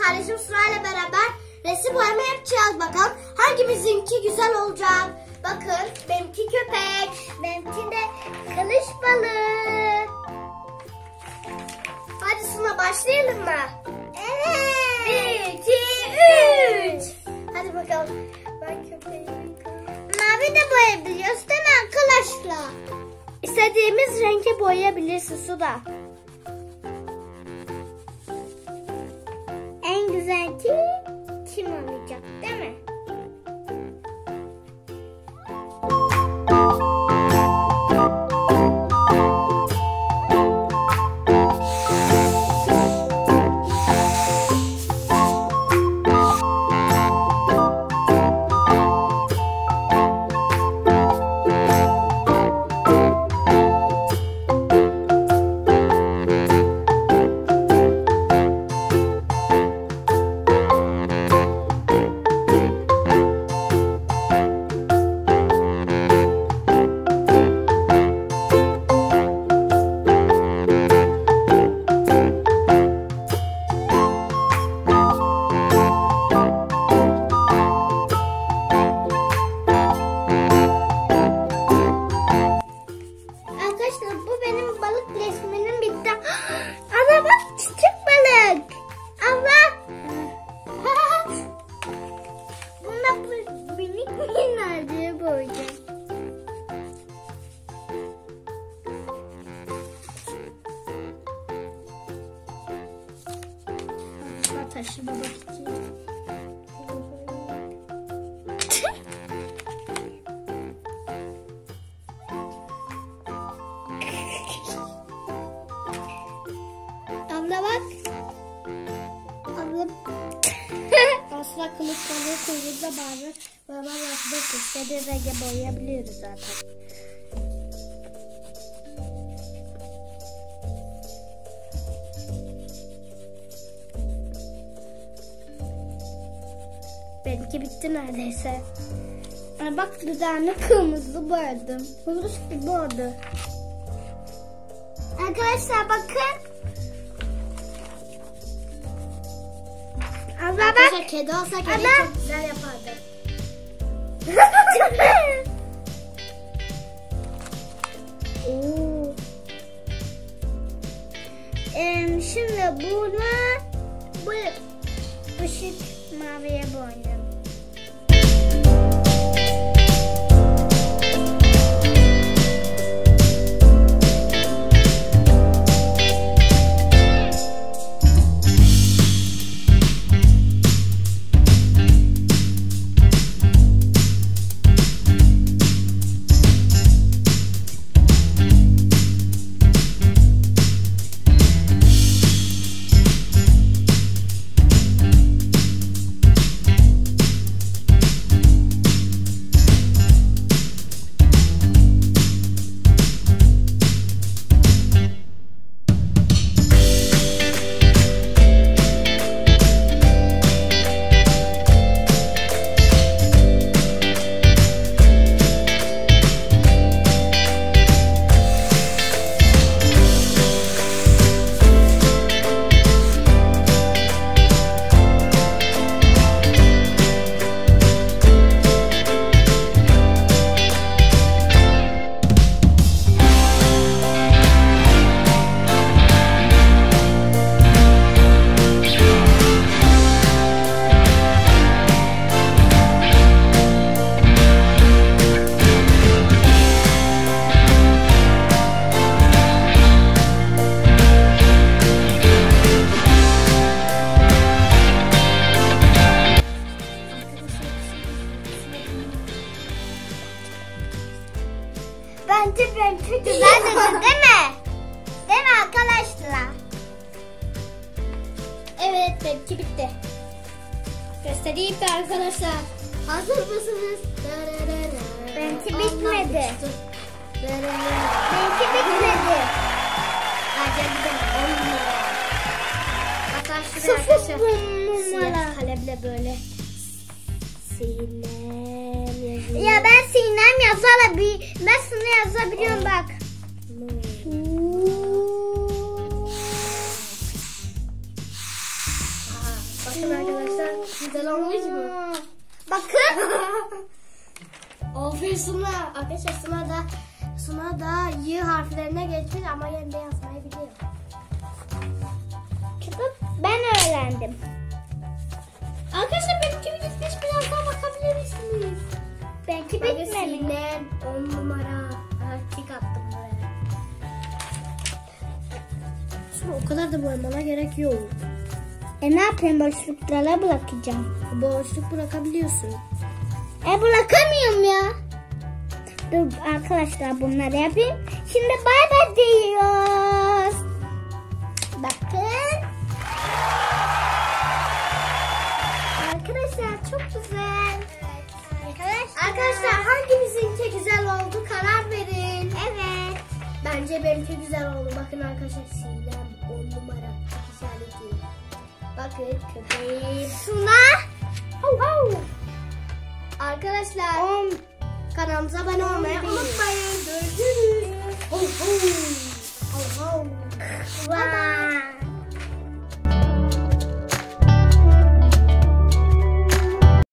kardeşim sırayla beraber resim boyama yapacağız. Bakalım hangimizinki güzel olacak. Bakın benimki köpek, benimki de kılıç balığı. Hadi Suna başlayalım mı? Evet. 1, 2, 3. Hadi bakalım. Ben köpeği. Mavi de boyayabiliyoruz değil mi arkadaşlar? İstediğimiz renke boyayabilirsin Suda. En güzel kim olacak değil mi? Taşı baba için. Abla bak. Abla. Asla kılıç balığı kuyruğunda bağırır. Babam yapmak istediği renge boyayabiliyoruz zaten. Benimki bitti neredeyse. Bak dudağını kırmızı boyadım. Kılıç gibi oldu. Arkadaşlar bakın. Abla bak. Arkadaşlar kedi olsa kedi çok güzel yapardı. Şimdi bunu bu ışık maviye boyayalım. Benimki güzel dedi değil mi? Değil mi arkadaşlar? Evet benimki bitti. Göstereyim de arkadaşlar. Hazır mısınız? Benimki bitmedi. Benimki bitmedi. Hadi gidelim. Hatta şuraya arkadaşlar siyah kalemle böyle. Sinem yazıyor. Ya ben Sinem yazabiliyorum. Ben şunu yazabiliyorum bak. Güzel olmuş mu? Bakın. Aferin Suna. Arkadaşlar Suna da Y harflerine geçmiş ama yerinde yazmayı biliyor. Çıkıp ben öğrendim. Arkadaşlar benimki bitmiş, biraz daha bakabilir misiniz? Belki bitmemiş. Sinem 10 numara. Tik attım buraya. Suna o kadar da boyamana gerek yok. Ne yapayım, boşluklara bırakacağım. Boşluk bırakabiliyorsun. Bırakamıyorum ya. Dur arkadaşlar, bunları yapayım. Şimdi bay bay diyoruz. Bakın. Arkadaşlar çok güzel. Arkadaşlar hangimizinki güzel oldu, karar verin. Evet. Bence benimki güzel oldu. Bakın arkadaşlar Sinem 10 numara. Güzel değil. Bakın köpeğim. Suna. Arkadaşlar 10. kanalımıza abone olmayı 11. unutmayın. Görüşürüz.